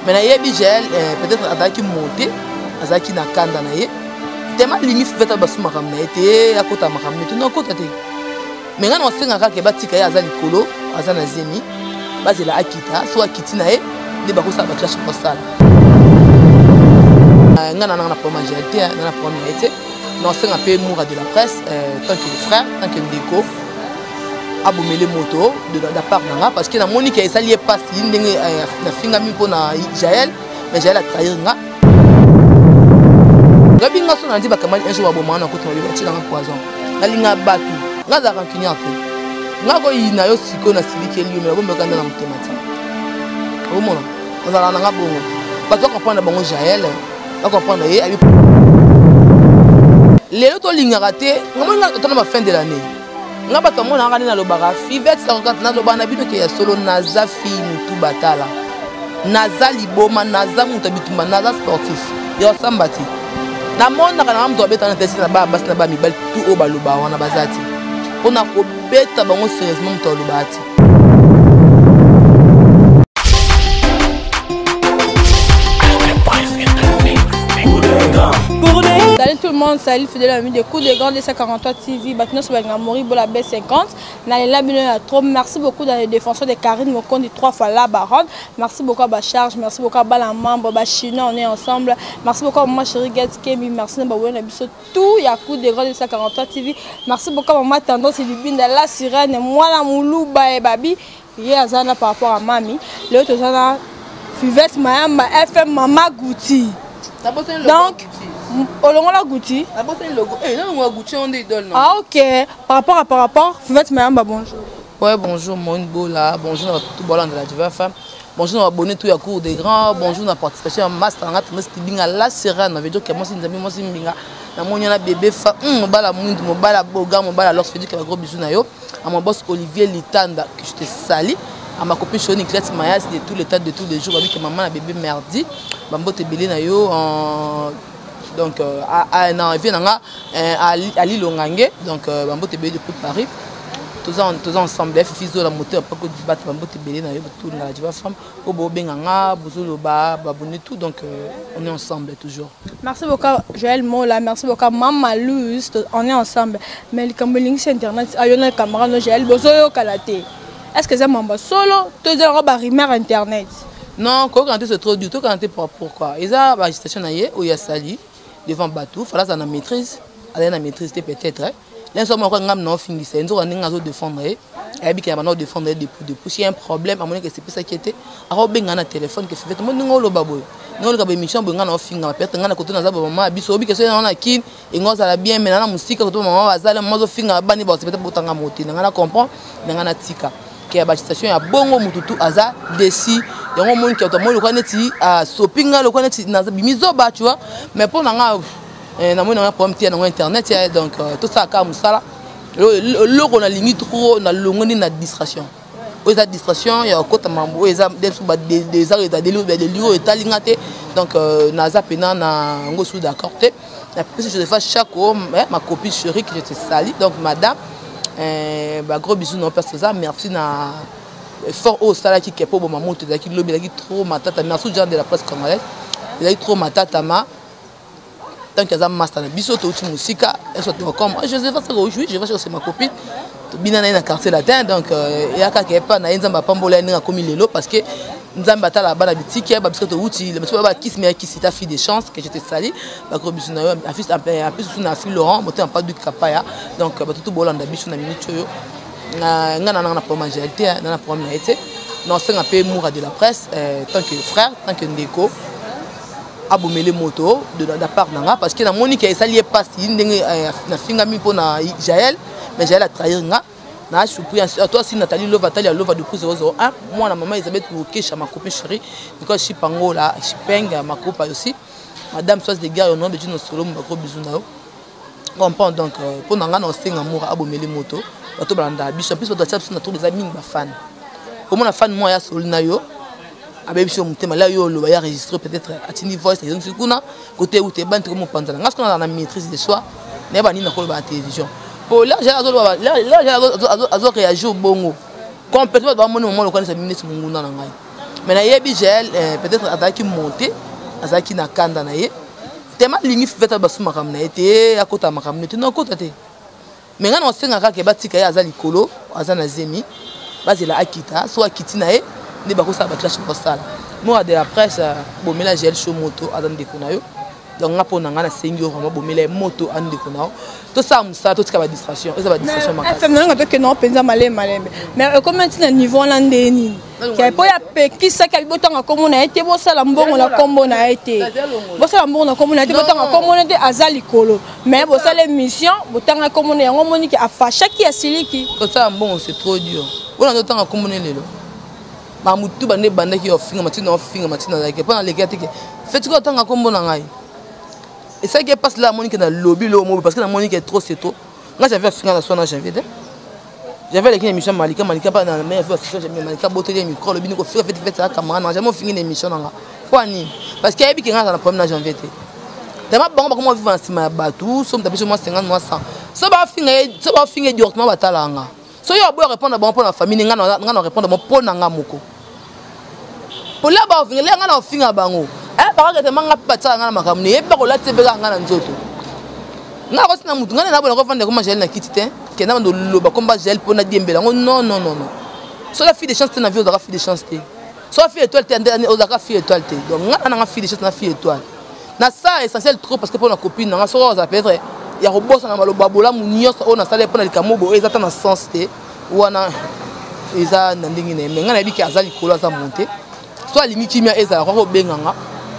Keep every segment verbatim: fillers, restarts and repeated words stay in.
mais na yebi Jaël peut-être azaki monter azaki na kanda na ye tellement limite fait basuma comme na été à côté makamne tout na côté mais ngana osenga ka ke batika ya azali kolo azana zemi bazela akita so akiti na ye de bakosa ba clash postal ngana na na problème Jaël na na problème été non senga pe moura de la presse tant que le frère tant que ndeko abomele moto de la part nanga parce que na Monique ça lié pas si ndenge na finga mi pona Jaël mais Jaël a trahi nga gabi nga so na ndi bakamali un jour abomana na koto ba tila nga poison ngalinga batu nga za rancunier te nga ko ina yo siko na silike liyo mais bombe kanda na mutemati o mona ngala na nga bongo ba to comprendre bango Jaël ba comprendre ye abi lelo to linga raté ngomanga to na fin de l'année nga bato mona ngani na lobaka Fivette cinquante na lobana bino ke ya solo naza fi mutu batala naza liboma naza mutu bitumba naza sportif yo sambati na mona kana mtu abeta na tesi na ba basi na ba mibali tout o baloba wana bazati pona ko beta bango sérieusement mutu lobati. Salut tout le monde, salut fidèle ami de Coup de Grande de cent quarante-trois T V, Batino Sobenga Mori Bola B cinquante. Nalela Bino trop. Merci beaucoup dans les défenseurs de Karine Mokondi trois fois la baronne. Merci beaucoup à Bacharge, merci beaucoup à Bala membre, Bachina, on est ensemble. Merci beaucoup à Maman Chérie Getz Kemi, merci à Baouena Bisso, tout ya Coup de Grande de cent quarante-trois T V. Merci beaucoup à Maman Tendance et Bibinda la sirène, moi la Moulou Bae Babi. Il y a Zana par rapport à Mami. Le autre Zana Fivette Mayamba F M Mama Gouti. Donc, Olongola Gouti. Ah ok. Par rapport à par rapport, Fivette Mayamba, bonjour. Ouais, bonjour mon Bola, bonjour tout le monde de la Diva Femme. Bonjour abonné tout à cours des grands, bonjour na participation à master na trimestre binga la serra na veut dire que moi c'est nzambi moi c'est binga na monya na bébé fa on bala mundu mo bala boga mo bala lorsque dit que gros bisous na yo à mon boss Olivier Litanda que je te sali à ma copine Choni Clette Mayas de tous les temps de tous les jours avec maman na bébé merdi bambo te belé na yo en donc à na vie na à Lille Longange donc bambo te belé depuis Paris. Tous ensemble, Fizo la moteur, pas que du bat, bambo te belé na yo tout na Diva Femme, obo benganga, bozolo ba, babone tout donc on est ensemble toujours. Merci beaucoup Joël Mola, merci beaucoup Maman Luz, on est ensemble. Mais le camboling c'est internet, ayona caméra no Joël bozoyo kalaté. Est-ce que c'est mon solo, tu es en rumeur internet? Non, quand c'est trop dur, quand tu pourquoi? Ils ont la station naïe où il y a sali devant bateau, fallait ça na maîtrise, aller na maîtrise peut-être. Là, nous sommes en fin de série, nous allons défendre. Et puis, nous allons défendre depuis depuis. S'il y a un problème, à mon avis, c'est plus ça qui était. Alors, on a un téléphone qui fait. Nous avons le babou. Nous avons une mission, nous avons un film. Peut-être nous avons côté dans maman. Biso, que c'est on a qui et nous allons bien. Mais dans la musique, quand maman va aller, moi je film à bani. C'est peut-être pour t'en monter. Nous allons comprendre. Nous allons tika. Qui a la station, il y a bongo mututu aza desi. Il y a un monde qui a automatique. Le connaît-il à shopping, le connaît-il dans bimizo ba, tu vois. Mais pour nous et nous avons un problème sur internet donc tout ça comme ça le on a limite trop on a longué na distraction aux distraction il y a côté mambo ils ont des des arrêts des lieux des lieux étalingate donc naza pena na ngosu d'accord te la plus je fais chaque homme ma copine chérie que je te salue donc madame bah gros bisous non parce que ça merci na fort au sala qui est pour maman tu dis qu'il lobby là qui trop matata merci genre de la presse congolaise il a trop matata ma tant que ça master na biso to musika et soit comme je sais pas ça aujourd'hui je vais chercher ma copine bina na quartier latin donc il y a quelque pas na nzamba pambola ni comme lelo parce que nzamba ta la bana bitiki ba biso to uti le monsieur ba kiss mais kiss ta fille de chance que je te sali ba gros biso na yo en plus en plus na fille Laurent moté en pas du capaya donc ba tout bolanda biso na minute yo na ngana na problème Jaël na na problème été non c'est un peu moura de la presse tant que frère tant que ndeko abomele moto de la part nanga parce que na Monique ça lié pas si ndenge na finga mi pona Jaël mais Jaël a trahi nga na surpris à toi si Nathalie Lova Nathalie Lova de zéro zéro un moi la maman Elisabeth Mokesha ma copine chérie because je pango là je penga ma copine aussi madame Soise de Guerre au nom de Dieu nos solo ma gros bisous na yo comprend donc pour nanga na senga amour abomele moto bato balanda biso plus bato tshapso na trop des amis ba fan au moins fan moi ya solina yo abebi sur mutema là yo lo ba enregistrer peut-être atini voice et donc kuna côté où tu es ban comme panzana ngas qu'on a la maîtrise de soi ne ba ni na ko ba télévision pour là j'ai azo là là azo azo réagir au bongo complètement ba moni moment le connaît sa minute munguna na ngai mais na yebi Jaël peut-être ataki monter azaki na kanda na ye tellement lingi feta basu makam na été akota makam na non kota te mais ngana osenga ka ke batika ya azali kolo azana zemi bazela akita so akiti na ye ne bakosa ba clash pour ça moi de la presse bomela Jaël show moto azan de konayo donc nga pona nga na sengi o vraiment bomela moto an de konayo to ça musa to tika ba distraction eza ba distraction makam fm na nga to ke non penza malé malé mais comment tu na niveau là ndeni qui po ya pekisa ka botanga komona été bo sala mbongo na kombo na été bo sala mbongo na kombo na été botanga kombo na été azali kolo mais bo sala émission botanga komona yango moni ki afasha ki asiliki to ça mbongo c'est trop dur bona to tanga kombo ne lelo ba mutu bande bande ki ofinga matina ofinga matina like pendant les gars que fait ko tanga kombo na ngai et ça qui passe là moni ki na lobby lo mo parce que na moni ki trop c'est trop nga j'avais finga la soirée j'avais j'avais les émissions Malika Malika pas dans la même association j'aime Malika botter les micros le bino ko faire fait fait ça camarade n'a jamais fini une émission nga quoi ni parce qu'il y a bi qui rentre dans la problème na janvier té tellement bon comment vivre en cima batou somme tapé sur moi cinquante moi cent ça va finir ça va finir directement batala nga so yo boy répondre bon pour la famille nga nga répondre bon pour nga moko pour là ba finir nga na finir bango eh par exemple manga batala nga na makamni e ba ko la tebe nga na nzoto nga ko sina mutu nga na bo ko vendre comment Jaël na kiti té que n'a pas de loba combat Jaël pour na diembela non non non non so la fille de chance na vie on fille de chance té so la fille étoile té on a fille étoile té donc nga na fille de chance na fille étoile na ça essentiel trop parce que pour la copine na so ça peut être ya robosa na maloba bola munyo on a salé pour na likamobo ezata na sens té wana eza na ndingi na mais nga na bi ki azali kolo za monter so alimi kimia eza ko benganga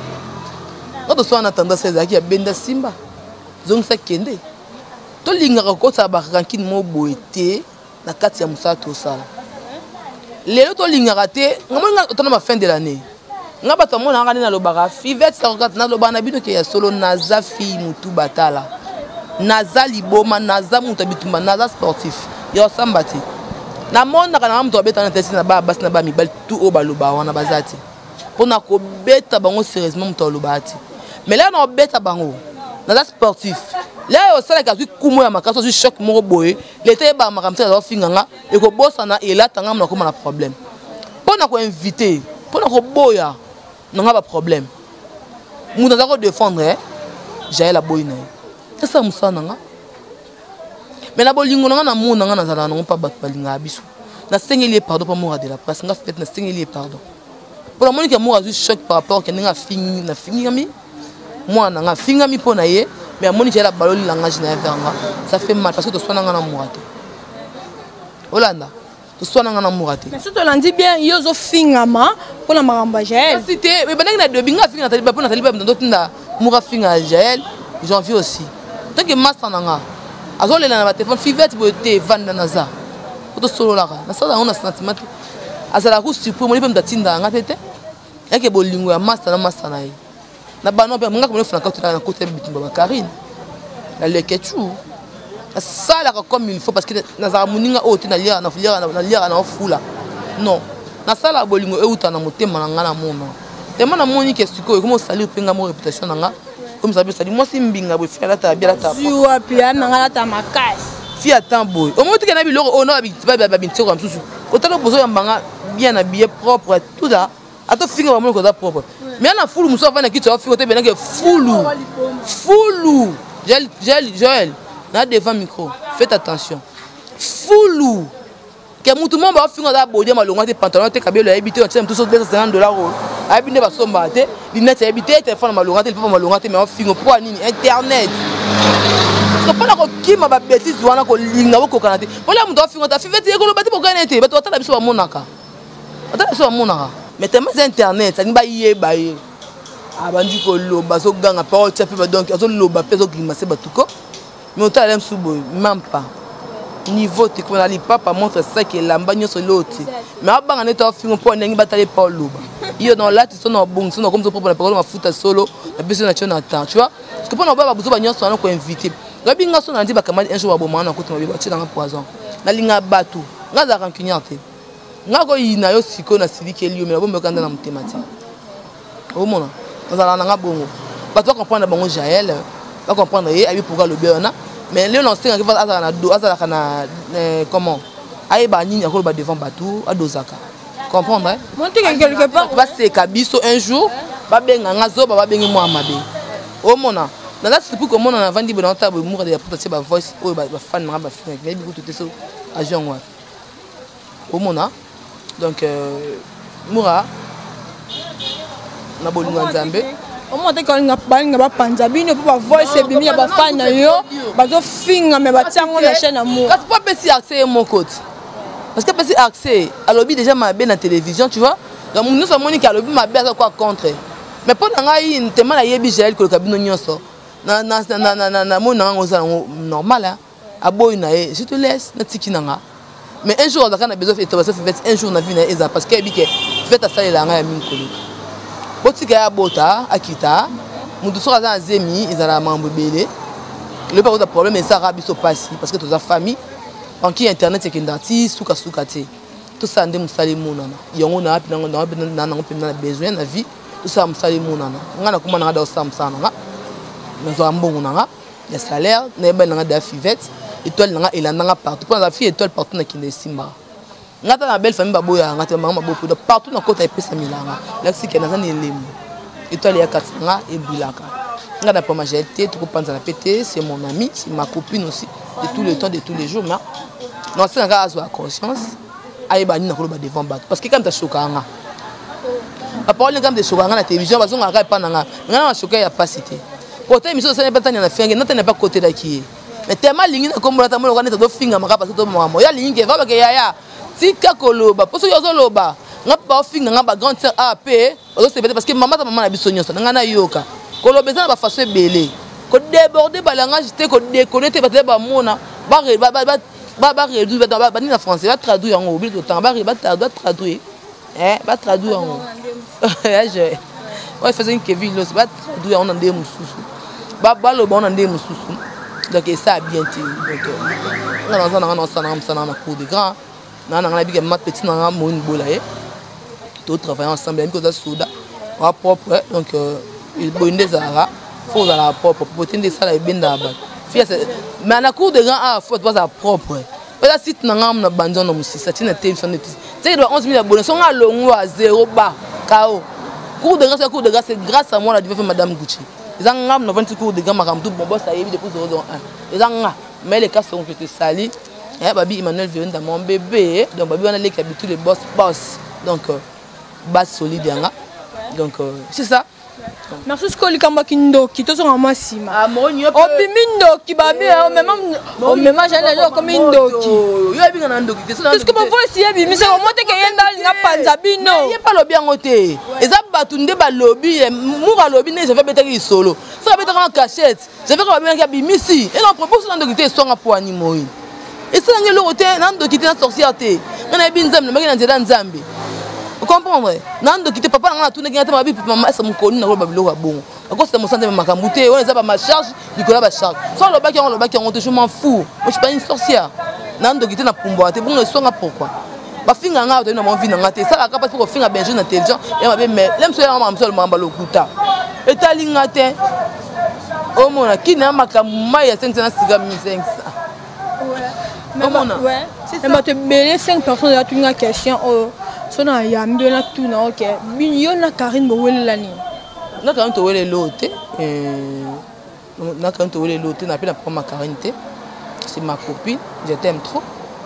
oto so na tendance eza ki ya benda simba zong sa kende to lingaka ko sa ba rankine mo boete na kati ya musato sala lelo to lingaka te ngamonga otana ba fin de l'année nga bato mona ngani na lobaka fivet sa ko na loba na bino ke ya solo naza fi mutu batala naza liboma naza mutu bitumba naza sportif yo sambati na mona kana mutu abeta na tesi na ba basi na ba mibali tout o baloba wana bazati pona ko beta bango sérieusement mutu lobati mais là na beta bango naza sportif là au sala ka kumo ya makaso ju choc mo boye l'été ba makamta za finganga e ko bossa na et là tanga na ko na problème pona ko inviter pona ko boya na ba problème mu na ko défendre Jaël la boyina c'est ça musa nanga mais na bolingo nanga na mu nanga na zala na pas bat balinga biso na sengeli pardon pour moi de la presse nga fait na sengeli pardon pour la monique mo ju choc par rapport que nga fingi na fingi moi nanga fingi pona ye mais moni j'ai la baloli langage na veranga ça fait mal parce que to swana ngana mourate Olanda to swana ngana mourate mais surtout on dit bien yozo fingama pour la maramba Jaël cité mais banaki na dobinga finga taliba pour na taliba ndo tinda moura finga Jaël janvier aussi tant que master nanga azolela na téléphone fivet boté vanda naza to solo la na ça on a sentiment azala ku surpris moni pe mtatinda nga tete yake bolingo ya master na master na ye na bano pe nga ko funa ka tuna na côté bitumba ba Karine la leketu ça la comme il faut parce que na za muninga o tina lia na fulia na lia na fula non na sala bolingo e uta na motema na ngana mono tema na moni ke siko ko mo sali penga mo réputation nga comme ça sali mo simbinga bo fia la ta bia la ta ziwa pia na ngala ta makai fia tamboy o mo tika na bi loro o no bi ba ba binti ko amsusu o talo bozo yambanga bien habillé propre tout ça ato finga ba mo ko za propre mais on a foulu muso va na kitu afi ote benake foulu foulu Jaël Jaël Joël na devant micro faites attention foulu que mutu mo ba finga da bodie malonga te pantalon te kabelo habité on tient tout deux cent cinquante dollars habité ba somba te lunette habité téléphone malonga te pas malonga te mais on finga pour nini internet parce que pas ko kima ba bêtise wana ko linga ko kanate wala mutu afinga ta fi vete ko lo bati ko kanete ba to tala biso ba monaka atala biso ba monaka mais tellement internet ça nba yeba ye abandi ko loba so ganga parole tchape ba donc azo loba peso grimacer batuko mais on t'a subo même pas niveau te ko na li papa montre ça que lamba nyoso loti mais abanga neta fingo po ndengi batale pa loba yo dans là tu son na bon son comme ça pour la parole ma futa solo la besoin na chona temps tu vois parce que pour na ba buzo ba nyoso na ko inviter gabi nga so na ndi ba kamali un jour ba bomana ko tuma ba tshina nga poison na linga batu nga za rankinyate nga ko ina yo siko na silike liyo mais bombe kanda na mutemati o mona nazala na nga bongo bato comprendre bango Jaël va comprendre et abi pourquoi le bien mais le non c'est que azala na do azala na comment ayi ba nini akolo ba devant bato adozaka comprendre monter quelque part va se kabiso un jour ba benga ngazo ba bengi mo amabe o mona dans la c'est pour comment on a vendu dans table moura de porter ba voice o ba fan na ba film mais beaucoup tout ça agent wa o mona donc moura na bolingo nzambe o monter quand nga balinga ba panza bino pour ba voice bimi ya ba fan na yo ba zo finga mais ba tiango na chaîne amour parce pas petit accès mon côté parce que petit accès à lobby déjà ma bien la télévision tu vois donc nous sommes monique à lobby ma bien quoi contre mais pour ngai une tellement la yebi gel que le cabinet nyonso na na na na na mona ngoza normal hein a boy na e je te laisse na tiki nanga mais un jour on a besoin de faire un jour na vie na eza parce que bike fait à ça la nga ya minkolo botika ya bota akita mutu soka za zemi ezala mambo belé le pas de problème et ça rabiso passi parce que toute la famille en qui internet c'est kindati suka suka te tout ça ndé musali monana yongo na api na na na na besoin na vie tout ça musali monana ngana kuma na da samsana nga nazo ambongo na nga ya salaire na ba na da fivette étoile na nga elanda partout pour la fille étoile partout na kinde simba ngata na belle famille baboya ngata mama beaucoup partout na kota epesa milanga la siki na zani lemu étoile ya katanga et bulaka ngata pas majorité tout penser la pété c'est mon ami c'est ma copine aussi de tout le temps de tous les jours mais non c'est un gars à conscience aïe ba ni na kolo ba devant bateau parce que quand tu chokanga la parole quand tu chokanga la télévision bazonga ka pa nanga ngana choka ya pas cité côté émission ça n'est pas tanya na finga non n'est pas côté d'aki mais tellement ligne na kombola tamolo kana to finga maka parce que to mo ya ligne va ba ke yaya tika koloba parce que yozo loba ngapa finga ngaba grand sœur A P ozo se parce que maman ta maman na biso nyonso ngana yoka koloba za ba façon belé ko déborder balanga j'étais ko déconnecter ba ba mona ba ba ba ba ba réduire ba ba ni na français ba traduire en oubli de temps ba ba ba traduire eh ba traduire en je ouais faisait une Kevin Los ba traduire en ndé mususu ba ba lo ba en ndé mususu donc ça bien ti donc on a on a on a on a on a cours de grand na na na bi que ma petite na mo une bola eh tout travailler ensemble même que ça souda wa propre donc il bonne des ara faut la propre pour tenir ça la bien d'abord fia mais na cours de grand ah faut pas ça propre là site na ngam na banjo na musisa tina téléphone de tu sais onze mille abonnés sont à longo à zéro bas kao cours de grand c'est cours de grand c'est grâce à moi la diva madame Gucci ils ont ngam na vingt cours de grand makam tout bon boss ça y est depuis zéro zéro un ils ont nga mais les cas sont que te sali eh babi Emmanuel vient dans mon bébé donc babi on a les habitudes les boss boss donc base solide yanga donc c'est ça. Merci Skoli kamba kindo kito so ngama sima. Ah mo nyo pe. Obimindo ki babi o même o même jana jo comme indoki. Yo abi ngana ndoki te so na. Parce que mon voice yebi mi se o monte ke yenda nga panza bino. Ye pa lobi ngote. Eza batu nde ba lobi mura lobi ne je vais beta ki solo. So beta en cachette. Je vais ko ba nga bi misi. Et non propose na ndoki te so nga po ani moi. Et ça ngelo hote na ndoki te na sorcière. Ngana bi nzambe na ngana nzambe. Vous comprenez? Nando qui te papa na tout ngata mabi maman ça mukoni na ko babilo wa bongo. Ako c'est mon santé makambuté, on ezaba ma charge, Nicolas ba charge. Sans le bac on le bac on te je m'en fous. Moi je suis pas une sorcière. Nando qui te na pumbo te bon le songa pourquoi? Ba finga nga to na mon vie na ngate ça la capable pour finga benjo na télévision et mabe mais l'aime so ya mama so le mamba lokuta. Et tali ngate. Oh mona qui na makamuma ya cinq cents na siga mille cinq cents. Ouais. Mona. Ouais. C'est ça. Tu belé cinq personnes là tu une question oh sona ya mbona tout na OK binyo na Karine bowele lani na Karine to wele lote euh na Karine to wele lote na pela pour ma Karine c'est ma copine je t'aime trop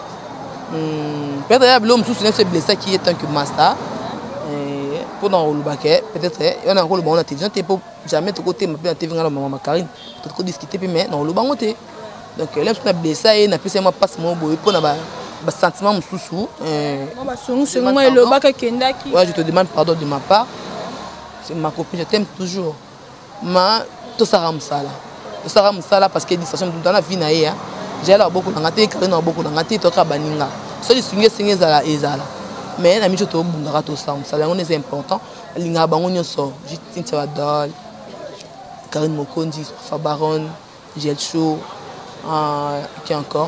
hum peut-être il y a l'homme sous c'est blessé qui est tant que master et pour dans le baquet peut-être il y en a encore le bon intelligent t'es pas jamais de côté ma T V ngala maman Karine peut-être discuter puis mais dans le bangoté donc l'aime sur blessé et na plus moi passe mon boy pour na ba sentiment mususu euh moi songo songo le baka kendaki ouais je te demande pardon de ma part c'est ma copine je t'aime toujours mais tout ça ramsala tout ça ramsala parce que distraction dans la vie na ya j'ai là beaucoup ngate Karine beaucoup ngate to ka baninga so li singe singe zala ezala mais na mi to bungaka to ça ramsala on est important linga bango nyoso jitinta wadol Karine Mokondi Fabaron Gel Show ah qui encore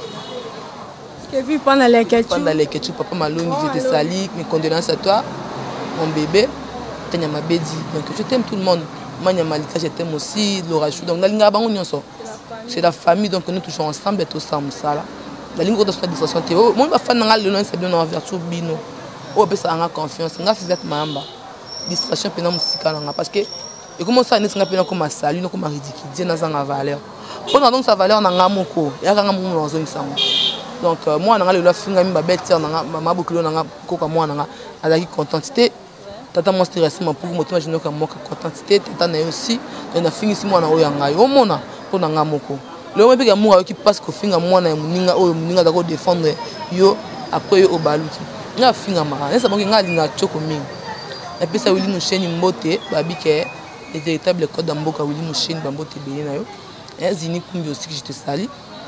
vu pendant les ketchup. Pendant les ketchup, papa Malongi, je te salue, mes condoléances à toi, mon bébé. Tanya Mabedi, donc je t'aime tout le monde. Manya Malika, je t'aime aussi, Laura Chou. Donc, c'est la famille, donc nous toujours ensemble et tout ça. La ligne de la distraction, moi, ma fan, le nom, c'est bien en vertu bino. on peut ça en confiance nga fait mamba distraction pena musika nga parce que et comment ça n'est pas comme salut non comme ridicule dans sa valeur on a donc sa valeur na nga moko ya nga mo no zo nsango donc moi na nga le la finga mi ba bête na nga mama bokilo na nga ko ka moi na nga azaki contentité tata mo stress ma pour moto je no ka mo ka contentité tata na aussi na fingi si moi na oya nga yo mona ko na nga moko le mo pe ka mo ki passe ko finga moi na muninga oyo muninga da ko défendre yo après yo obaluti nga finga ma ça bon nga linga choko mingi et puis ça Willy Moucheni mbote babi ke les véritables codes d'amboka Willy Moucheni bambote belé na yo zini kumbi aussi que je te sali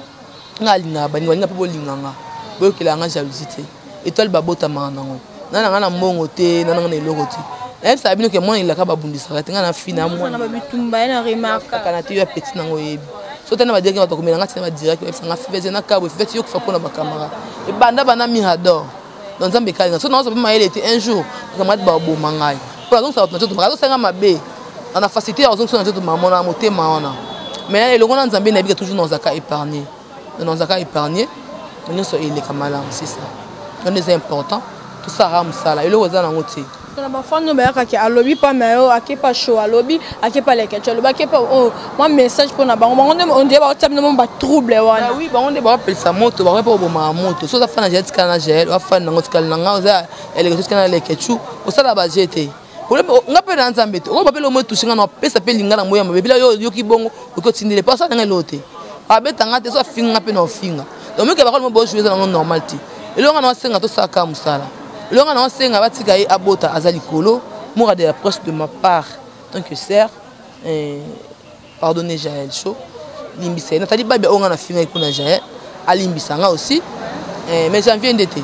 nga linga bani nga pe bo linganga bo ke la nga jalousie étoile babota manango nana nga na mbongo te nana nga na eloko te et ça bino ke moi il la ka babundisa ka nga na fina moi na babitumba na remarque kana te yo petit nango yebi so tena ba dire que ba tokomela nga tena ba direct nga fivete na kabo fivete yo kufa pona ba camera e banda bana mirador dans un bécal so na so ba mayele te un jour kamati ba bo mangai pour donc ça va tout ba so senga mabe na facilité à donc so na tout maman na motema wana mais le grand Nzambe na bi toujours dans zaka épargné dans zaka épargné nous so il est kamala c'est ça donc c'est important tout ça ram ça là et le rosa na ngoti na ba fond no ba ka ki alobi pa mayo akepa show alobi akepa leke cholo ba kepa oh moi message pour na bango bango on dit ba tap no ba trouble wana oui bango de ba appelle sa moto ba pas bo ma moto so ça fa na jet kana gel wa fa na ngoti kana nga za ele ke kana leke chu o sala ba jeté pour nga pe na Nzambe te o ba pe lo mo touchinga na pesa pe linga na moya mabe bila yo yo ki bongo o ko tindile pas ça na lote abetanga te so finga pe na finga donc me ke ba ko mo bo jouer na normal ti et lo nga na senga to saka musala le nga na senga batika yi abota azali kolo moi de l'approche de ma part tant que sœur euh pardonnez Jaël Chaud limbisa na tali babe o nga na finga ko na Jaël alimbisa nga aussi euh mais janvier ndete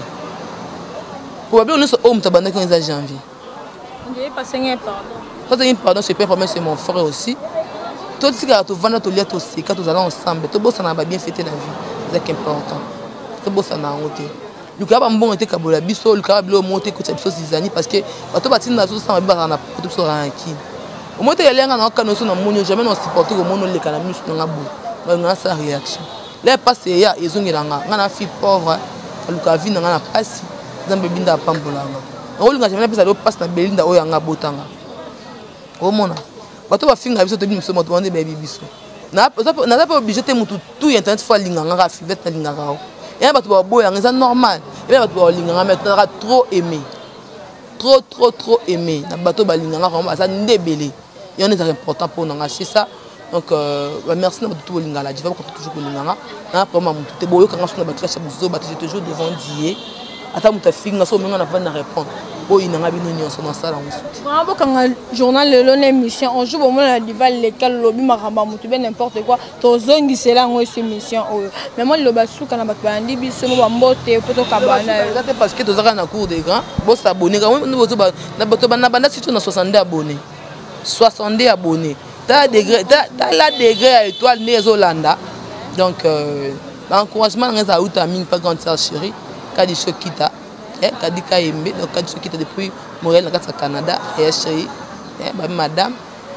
probablement nous sommes tabanda quand c'est janvier on dit pas senga pardon quand c'est pardon c'est pas problème c'est mon frère aussi tout ce qui a tout vendre tout lier tout c'est quand nous allons ensemble tout bossa na ba bien fêter la vie c'est important tout bossa na ngote luka ba mbongo te kabola biso luka bilo monter ko tsa biso zizani parce que bato batina zo sama ba na poto biso ranki o mote yelenga na kano so na monyo jamais non supporter ko mono leka na misu nga bo ba nga sa réaction les passe ya ezongilanga nga na fi pauvre luka vi nga na pasi Nzambe binda pambolanga o linga jamais pesa lo passe na belinda o yanga botanga o mona bato ba finga biso te biso moto wande baby biso na na pas obligé te mutu tout internet fois linga nga fi vet na linga ka et bato ba boya c'est normal et bato ba linga nga maintenant trop aimé trop trop trop aimé na bato ba linga nga vraiment ça ndebele et on est important pour nous c'est ça donc euh, merci na tout linga la diva ko toujours linga nga na vraiment mutu te boyo kanga sona batika chabuzo bato toujours devant dier ata muta finga so menga na va na répondre boyi na ngabi noni on sona sala musuti vraiment bokanga journal le long émission on joue au moins la diva lequel lobby maramba mutu ben n'importe quoi to zongi c'est là ngo émission mais moi le basuka na bato bandi biso mo bambote poto kabana c'est parce que tozaka na cour des grands bo s'abonner quand même nous na bato bana banda surtout na soixante abonnés soixante abonnés ta degré ta la degré à étoile nezolanda donc euh l'encouragement nga za uta mine pas grande sœur chérie Kadi Shokita, eh, Kadi Kayembe, donc Kadi Shokita depuis Montréal, au Canada, et chérie, eh, madame,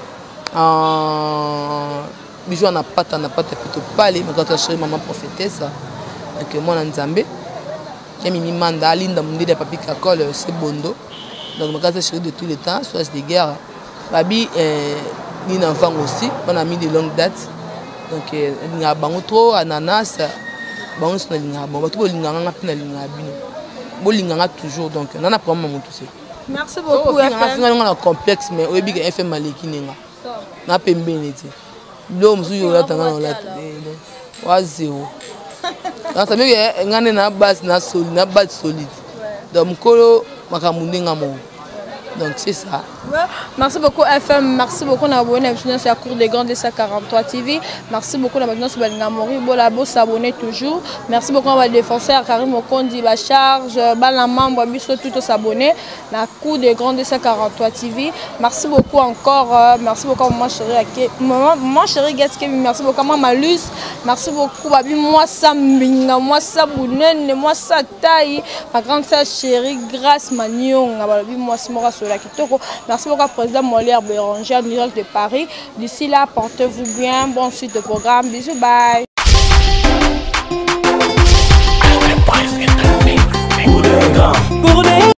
euh, bijou on a pas, on a pas plutôt parlé, mais quand chérie maman prophétesse, donc moi en Zambie, j'ai mis manda, linda mundi de papi kakol, c'est bondo, donc ma carte chérie de tous les temps, soit des guerres, babi, eh, ni enfant aussi, on a mis de longue date, donc il y a bango trop, ananas. Bon on se linga bon bato linga nga pina linga bino bo linga toujours donc nana problème mon tout c'est merci beaucoup F M nga nga complexe mais oyebi que F M maleki ninga na pembe neti lo musu yo latanga na lat wa zéro na ça me ngane na base na solide na base solide donc mkolo makamunde nga mo donc c'est ça. Merci beaucoup F M, merci beaucoup na abonné à la Cour des Grands de cent quarante-trois T V. Merci beaucoup na maintenant sur Balingamori, bola bo s'abonner toujours. Merci beaucoup à défenseur Karim Okondi ba charge, ba la membre biso tout s'abonner la Cour des Grands de cent quarante-trois T V. Merci beaucoup encore, euh, merci beaucoup maman chérie maman maman chérie Gatsky, merci beaucoup maman Malus, merci beaucoup babi moi ça mbinga, moi ça bounene, moi ça taille, ma grande sœur chérie Grâce Magnon, babi moi Simora la Kitoko. Merci beaucoup président Molière Béranger, direct de Paris. D'ici là, portez-vous bien. Bonne suite de programme. Bisous, bye. Pour